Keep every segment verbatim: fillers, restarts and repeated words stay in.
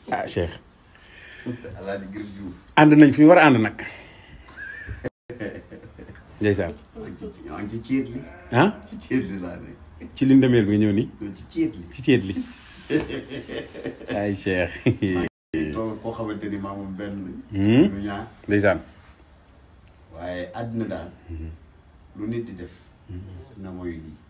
ah Cheikh. Alaaji Gër Diouf. ànd nañ fi ñu war a ànd nag. ndeysaan. maa ngi ci ceet li. ah ci ceet li laa ne. ci li ndemeel bi nga ñëw nii. ci ceet li. ci ceet li. ay Cheikh. toog koo xamante ni maa moom benn. lu ñaar. ndeysaan. waaye àddina daal. lu nit di def. na mooy lii.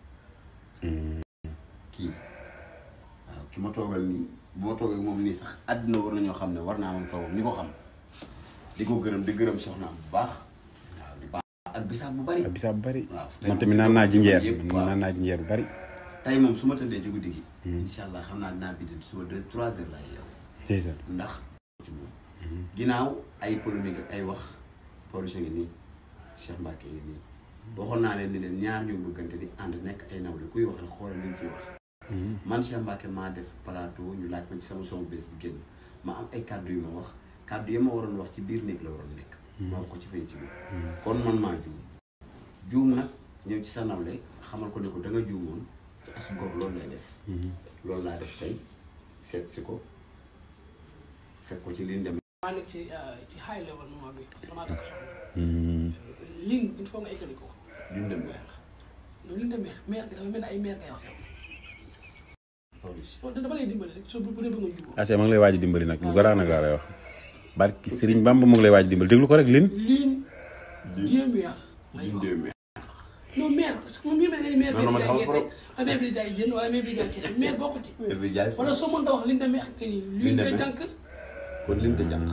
kii waaw ki ma toogal nii bu ma toogee moom nii sax àddina war nañoo xam ne war naa moom toogam ni ko xam di ko gërëm di gërëm soxnaam bu baax waaw di baax ak bisaab bu bari ak bisaab bu bari. waaw man tamit naan naa jinjeer man naan naa jinjeer bu bari. tey moom su ma tëddee ci guddi gi. incha allah xam naa dinaa bind suba deux trois heures laay yow. ndeysaan ndax ci moom. ginnaaw ay polémique ay wax Pawlish ngi nii Cheikh Mbacke ngi nii. waxoon naa leen ni leen ñaar ñu bëggante di ànd nekk ay nawle kuy wax rek xoolal liñ ciy wax. man Cheikh Mbacke maa def plateau ñu laaj ma ci sama son bés bi génn ma am ay kàddu yu ma wax kàddu yi ma waroon wax ci biir néeg la waroon nekk. ma wax ko ci penc bi. kon man maa juum. juum nag ñëw ci sa nawle xamal ko ne ko da nga juumoon ci as góor loolu lay def. loolu laa def tey seet si ko fekk ko ci liñ dem. maa nekk ci ci high level moment bi damaa takk soxna. ligne il faut nga égali ko. liñ dem neex. loolu liñ dem neex maire gi dafa mel ni ay maire ngay wax yow. Pawlish. loolu dama lay dimbali rek soo bu bu dee bëgg nga jubóo. ah ma ngi lay waaj a dimbali nag lu garaaw nag laa lay wax. barki Serigne Bamba mu ngi lay waaj a dimbali déglu ko rek lin. ligne. Dieu mi wax. liñ dem neex. non maire parce que moom mii mel ni maire bi di jaay gerte wala maire bi di jaay jën wala maire bi di jaay kii maire bokk ci. maire bi jaay wala soo mënta wax liñ dem neex que ni. liñ de jànk. kon liñ de jànk.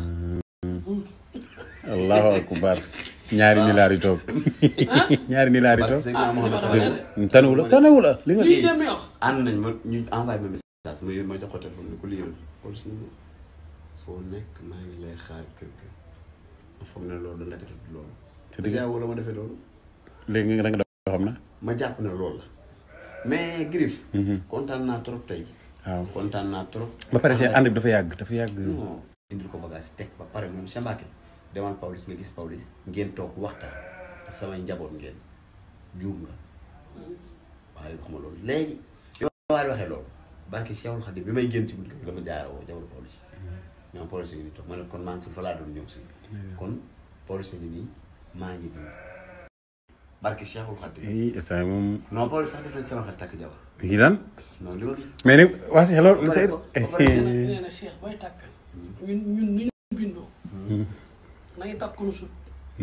allahu akbar ñaari nilaar yi toog ñaari nilaar yi toog tanewu la tanewu la li nga liñ dem wax. ànd nañ ma ñu envoyé ma message ma yéen ma jox ko téléphone ni ko lii yëpp xool suñu foo nekk maa ngi lay xaar kër ga ma foog ne loolu da nekk loolu. te dëgg wala ma defee loolu. léegi nga nga doo xam na. ma jàpp ne loolu la mais Griff. kontaan naa trop tey. waaw kontaan naa trop. ba pare seen ànd bi dafa yàgg dafa yàgg. non indil ko bagage teg ba pare moom Cheikh Mbacke demal Pawlish nga gis Pawlish ngeen toog waxtaan ak samay njaboot ngeen juum nga waaye xam nga loolu léegi bi ma waay waxee loolu barke Cheikhul Khadim bi may génn ci guddi gi dama jaara woo jabaru Pawlish ñoom Pawlish ngi nii toog ma ne kon maa ngi fi fa laa doon ñëw si kon Pawlish ngi nii maa ngi nii barke Cheikhul Khadim i instant moom non Pawlish sax def na sama xarit takk jabar yi daan non li ma mais nag waa si loolu nee na Cheikh booy takk ñun ñun ni ñu bindoo na ngi takk lu sut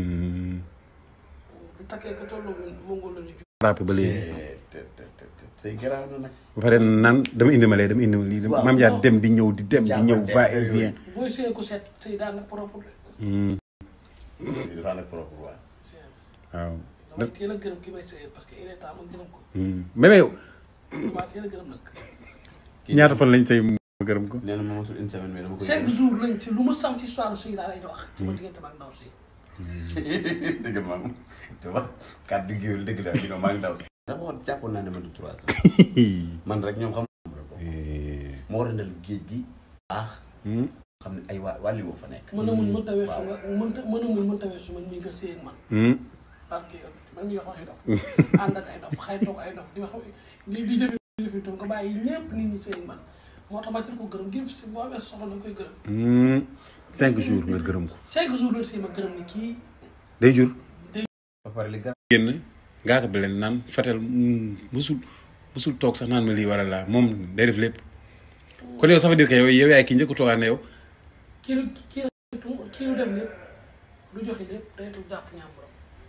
takkee ko tolloo mongol la ñu ju rappé ba léegi say garaaw na nag ba pare naan dama indi ma lee dama indi ma lii maam jaar dem di ñëw di dem di ñëw va et vient booy sëy ko set sëy daa nga propre dafa nag propre waaw waaw damay teel a gërëm ki may sëyal parce que il est temps ma gërëm ko mais yow maa teel a gërëm nag ñaata fan lañ say ma gërëm ko nee na ma matul une semaine mais dama koy cinq jours lañ ci lu ma sam ci soir sëy daa lay wax ci ma diggante maag ndaw si dëgg ma te wax kàddu géwél dëgg la di ko maa ngi daw si d'abord jàppoon naa ne ma du trois ans man rek ñoom xam moo war a ndal géej gi baax xam ne ay waa wàlli woo fa nekk mën a mun mën tawee suma mën mën a mun mën tawee suma ñi nga sëy ak man parce que man mi wax waxi dof ànd ak ay dof xay toog ay dof di wax li di jëfi jëfi toog nga bàyyi ñëpp nit ñi sëy ak man moo tax ma ci ko gërëm gërëm si boo amee soxla da nga koy gërëm cinq jours nga gërëm ko cinq jours la si ma gërëm ni kii day jur ba pare li gar génn ngaa ko bi leen naan Fatel musul musul toog sax naan ma lii wala laa moom day def lépp kon yow ça veut dire que yow yow yaay ki njëkk a toogaan ne yow kii lu kii kii lu def lépp lu joxe lépp day toog jàpp ñàmburam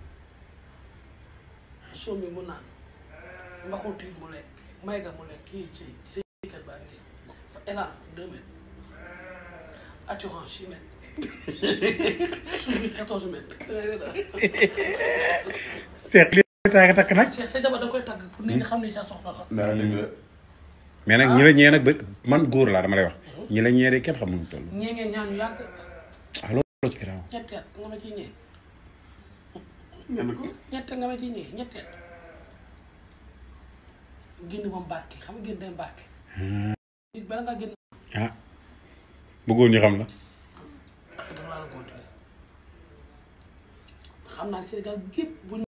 soom bi mu naan mbaxuti mu lekk may ga mu lekk kii sëy sëykat baa ngi élan deux mètres attirance six mètres suuf bi quatorze mètres seet li taa nga takk nag sa sa jabar da koy tàgg pour nit ñi xam ne sa soxla la mais nag ñi la ñee nag ba man góor laa dama lay wax ñi la ñee de kenn xamul mu toll ñee ngeen ñaan yu yàgg ah loolu ci garaaw ñetteet nga ma ciy ñee ngeen ko ñetteel nga ma ciy ñee ñetteet génn moom barke xam nga génn day barke nit bala ngaa génn ah bëggoon ñu xam la dafa laa la continuer xam naa ne Sénégal gépp bu